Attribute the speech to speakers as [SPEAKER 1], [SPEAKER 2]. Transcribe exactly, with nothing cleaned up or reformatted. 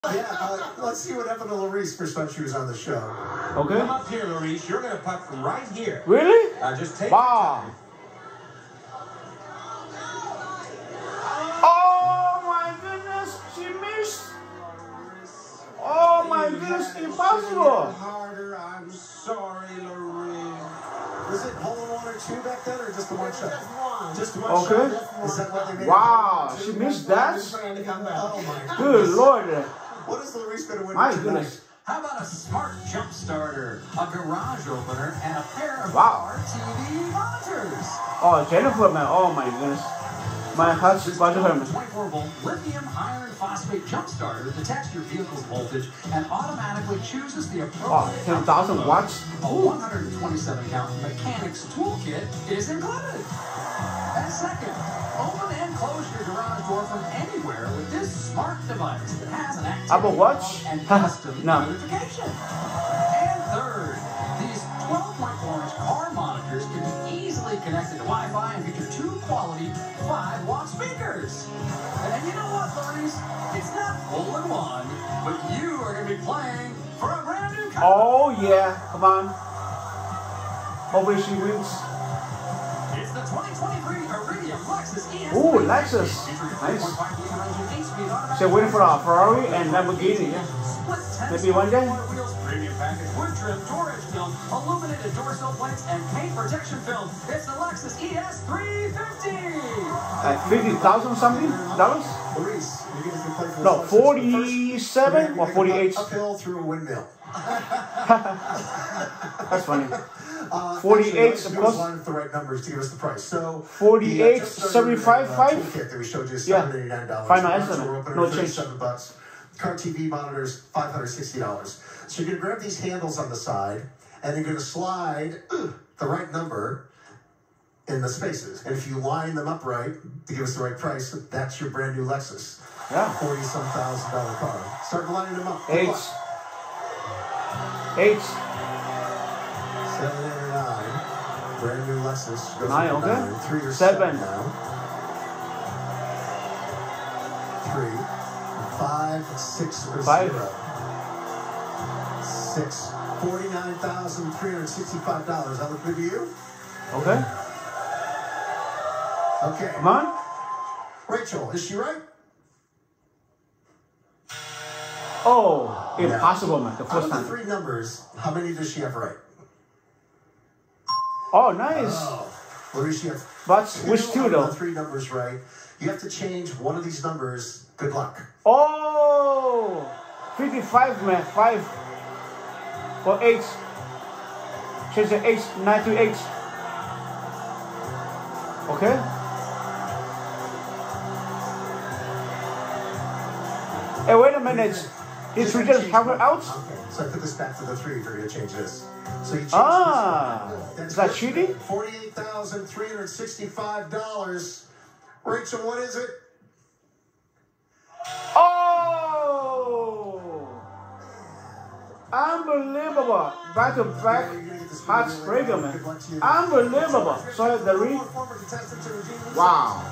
[SPEAKER 1] Yeah, uh, let's see what happened to Larice first time she was on the show.
[SPEAKER 2] Okay.
[SPEAKER 3] Come up here, Larice. You're going to putt from right here.
[SPEAKER 2] Really?
[SPEAKER 3] Uh, just take
[SPEAKER 2] wow. Oh my goodness, she missed. Oh my goodness, impossible.
[SPEAKER 3] Harder. I'm sorry, Larice.
[SPEAKER 1] Was it hole in one or two back then, or just the one shot?
[SPEAKER 4] Just one.
[SPEAKER 1] Just one
[SPEAKER 2] okay.
[SPEAKER 1] shot? Is that what they made?
[SPEAKER 2] Wow, she missed that?
[SPEAKER 1] Oh my
[SPEAKER 2] Good Lord.
[SPEAKER 1] What is Larice going to win
[SPEAKER 2] My
[SPEAKER 1] tonight?
[SPEAKER 2] goodness.
[SPEAKER 3] How about a smart jump starter, a garage opener, and a pair of
[SPEAKER 2] wow.
[SPEAKER 3] T V monitors?
[SPEAKER 2] Oh, Jennifer, man. Oh my goodness. My heart's about to hurt me.
[SPEAKER 3] twenty-four volt lithium iron phosphate jump starter detects your vehicle's voltage and automatically chooses the appropriate.
[SPEAKER 2] Oh, ten thousand watts.
[SPEAKER 3] A one hundred twenty-seven count mechanics toolkit is included. And second, open and close your garage door from anywhere with this smart device that has an activity
[SPEAKER 2] Apple Watch?
[SPEAKER 3] and custom
[SPEAKER 2] No.
[SPEAKER 3] notification. And third, these twelve point four inch car monitors can be easily connected to Wi-Fi and feature two quality five watt speakers. And you know what, Larice? It's not hole in one, but you are going to be playing for a brand new car.
[SPEAKER 2] Oh yeah, come on. Hopefully she wins.
[SPEAKER 3] It's the twenty twenty-three Iridium Lexus E S.
[SPEAKER 2] Ooh, Lexus. Nice. She's waiting for a Ferrari and Lamborghini, yeah. Maybe one day.
[SPEAKER 3] Premium package, wood trim, door edge film, illuminated door sill plates, and paint protection film. It's the Lexus E S three fifty.
[SPEAKER 2] At fifty thousand something dollars?
[SPEAKER 1] Larice, you're going to play for
[SPEAKER 2] No, forty-seven or forty-eight.
[SPEAKER 1] Uphill through a windmill.
[SPEAKER 2] That's funny.
[SPEAKER 1] Uh,
[SPEAKER 2] forty-eight,
[SPEAKER 1] actually,
[SPEAKER 2] of course.
[SPEAKER 1] line with the right numbers to give us the price. So
[SPEAKER 2] forty-eight, seventy-five,
[SPEAKER 1] uh,
[SPEAKER 2] five.
[SPEAKER 1] toolkit that we showed you is
[SPEAKER 2] Yeah.
[SPEAKER 1] seven hundred eighty-nine dollars.
[SPEAKER 2] Final
[SPEAKER 1] Garage
[SPEAKER 2] estimate.
[SPEAKER 1] door opener,
[SPEAKER 2] No change.
[SPEAKER 1] thirty-seven bucks. Car T V monitors, five hundred sixty dollars. So you're going to grab these handles on the side, and you're going to slide the right number in the spaces. And if you line them up right to give us the right price, that's your brand new Lexus.
[SPEAKER 2] Yeah.
[SPEAKER 1] forty-some thousand dollar car. Start lining them up.
[SPEAKER 2] Eight. Eight.
[SPEAKER 1] Seven, eight, or nine. Brand new Lexus. Goes
[SPEAKER 2] Nine,
[SPEAKER 1] to
[SPEAKER 2] okay.
[SPEAKER 1] Nine. Three or
[SPEAKER 2] Seven.
[SPEAKER 1] seven now. Three. Five, six, or
[SPEAKER 2] Five.
[SPEAKER 1] zero. Six. Forty-nine thousand three hundred sixty-five dollars. That look good to you?
[SPEAKER 2] Okay.
[SPEAKER 1] Okay.
[SPEAKER 2] Come on.
[SPEAKER 1] Rachel, is she right?
[SPEAKER 2] Oh, impossible, man. The
[SPEAKER 1] Out
[SPEAKER 2] first
[SPEAKER 1] of the
[SPEAKER 2] time.
[SPEAKER 1] three numbers, how many does she have right?
[SPEAKER 2] Oh, nice.
[SPEAKER 1] Oh. What does she have?
[SPEAKER 2] But
[SPEAKER 1] If you
[SPEAKER 2] which
[SPEAKER 1] know
[SPEAKER 2] two,
[SPEAKER 1] out of
[SPEAKER 2] though?
[SPEAKER 1] the three numbers right. You have to change one of these numbers. Good luck.
[SPEAKER 2] Oh, fifty-five, man. Five. For eight. Change the eight. Nine to eight. Okay. Hey, wait a minute. Did
[SPEAKER 1] Just
[SPEAKER 2] we
[SPEAKER 1] gotta
[SPEAKER 2] just
[SPEAKER 1] change
[SPEAKER 2] have her
[SPEAKER 1] one.
[SPEAKER 2] out?
[SPEAKER 1] Okay, so I put this back to the three if you're going to change this. So you change
[SPEAKER 2] Ah,
[SPEAKER 1] this one.
[SPEAKER 2] is that
[SPEAKER 1] good.
[SPEAKER 2] cheating?
[SPEAKER 1] forty-eight thousand three hundred sixty-five dollars. Rachel, what is it?
[SPEAKER 2] Oh! Unbelievable. Back to back. Heartbreaker, man. Unbelievable. So the re. Wow.